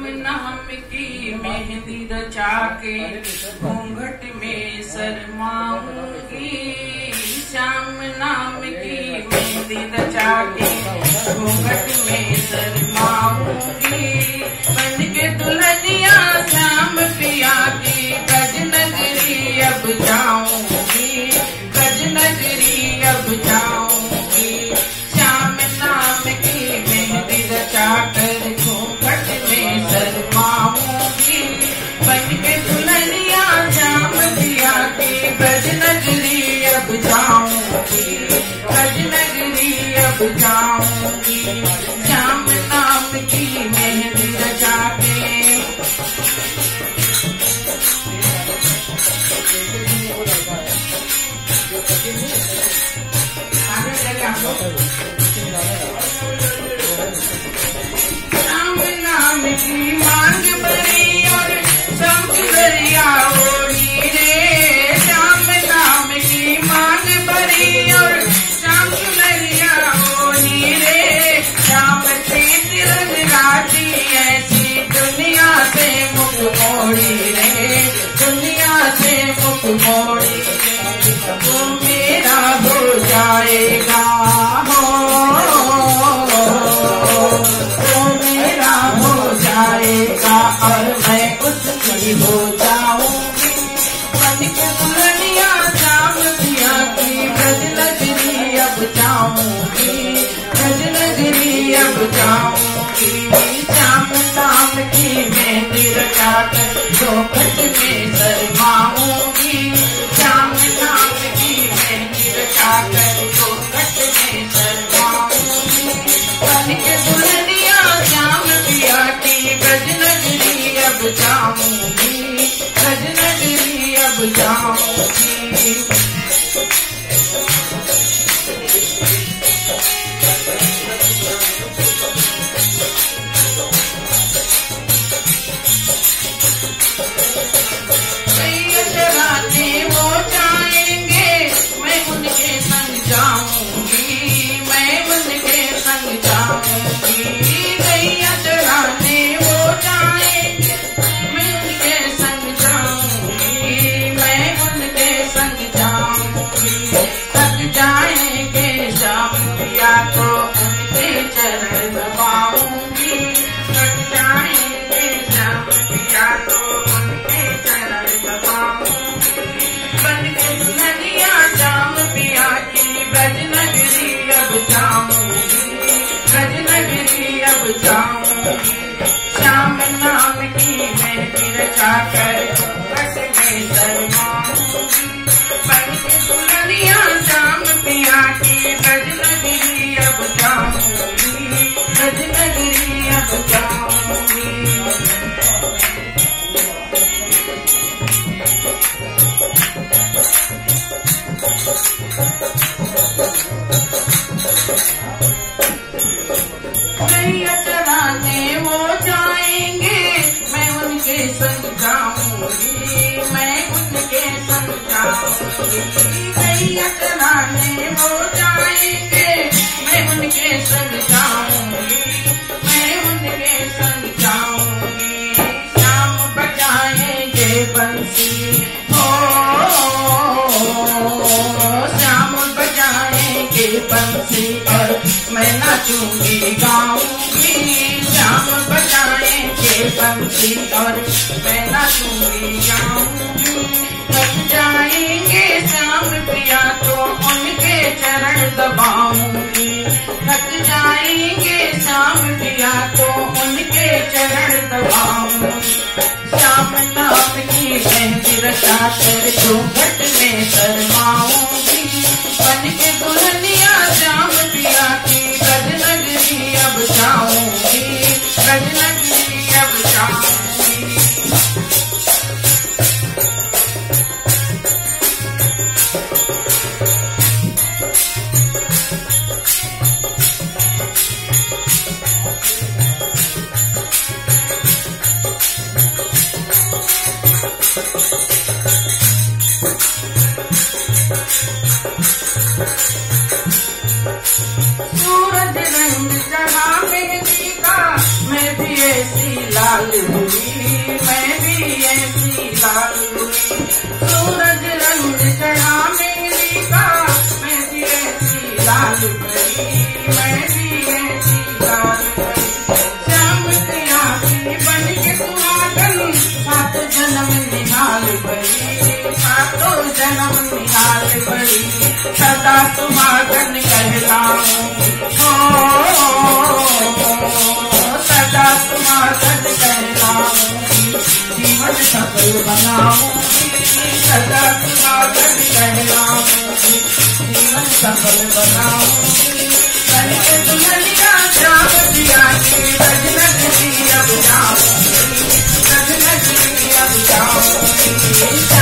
नाम की मेहंदी रचा के घूंघट में शर्माऊंगी। श्याम नाम की मेहंदी रचा के घूंघट में शर्माऊंगी। बन के दुल्हनिया श्याम पिया की ब्रज नगरी अब जाऊंगी, ब्रज नगरी अब जाऊंगी। श्याम नाम की मेहंदी रचा कर घूंघट में शर्माऊंगी। बन के दुल्हनिया श्याम पिया की ब्रज नगरी अब जाऊंगी, ब्रज नगरी अब जाऊंगी। श्याम नाम की मेहंदी रचा के श्याम नाम की मांग भरी और शंख भरिया ओढ़ी रे। श्याम नाम की मांग भरी और शंख भरिया ओढ़ी रे। श्याम से तिरंग राजी ऐसी दुनिया से मुख मोड़ी रे, दुनिया से मुख मोड़ी रे। वो मेरा हो जाएगा और मैं उसकी हो जाऊंगी। बन के दुल्हनिया श्याम पिया की ब्रज नगरी अब जाऊंगी, ब्रज नगरी अब जाऊंगी। श्याम नाम की मेहंदी रचा कर घूंघट में शर्माऊंगी। श्याम नाम की मेहंदी रचा कर घूंघट में शर्माऊंगी। बन के दुल्हनिया श्याम पिया की ब्रज नगरी अब जाऊंगी, ब्रज नगरी अब जाऊंगी। चराने वो जाएंगे मैं उनके संग जाऊंगी, मैं उनके संग जाऊंगी। गैया चराने वो जाएंगे मैं उनके संग जाऊंगी, मैं उनके संग जाऊंगी। थक जाएंगे श्याम पिया तो उनके चरण दबाऊंगी। थक जाएंगे श्याम पिया तो उनके चरण दबाऊंगी। बन के दुल्हनिया श्याम पिया की ब्रज नगरी अब जाऊंगी, ब्रज नगरी अब जाऊंगी। श्याम नाम की मेहंदी रचा कर घूंघट में शर्माऊंगी। बन के दुल्हनिया श्याम पिया की ब्रज नगरी अब जाऊंगी, ब्रज नगरी अब जाऊंगी। गैया चराने वो जाएंगे मैं उनके संग जाऊंगी, मैं उनके संग जाऊंगी। गैया चराने वो जाएंगे मैं उनके संग जाऊंगी, मैं उनके संग जाऊंगी। श्याम बजाएंगे बंसी हो, श्याम बजाएंगे बंसी और मैं नाचूंगी गाऊंगी। श्याम बजाएंगे बंसी और मैं नाचूंगी गाऊंगी। थक जाएंगे श्याम पिया तो उनके चरण दबाऊंगी। थक जाएंगे श्याम पिया तो उनके चरण दबाऊंगी। श्याम नाम की मेहंदी रचा कर घूंघट में शर्माऊंगी। बन के दुल्हनिया श्याम पिया की ब्रज नगरी अब जाऊंगी, ब्रज नगरी अब जाऊंगी। लाल हुई, मैं भी ऐसी लाल हुई। सूरज रंग चढ़ा मेरी का, मैं भी ऐसी लाल भरी, मैं भी ऐसी लाल भरी। श्याम की आंखें बन के सुहागन, सात जन्म निहाल भरी, सातों जन्म निहाल भरी। सदा सुहागन कहलाऊं, सदा सुहागन कहलाऊंगी, जीवन सफल बनाऊंगी। सदा सुहागन कहलाऊंगी, जीवन सफल बनाऊंगी। बन दुल्हनिया श्याम जिया के रजनगरी अब जाऊंगी, रजनगरी अब जाऊंगी।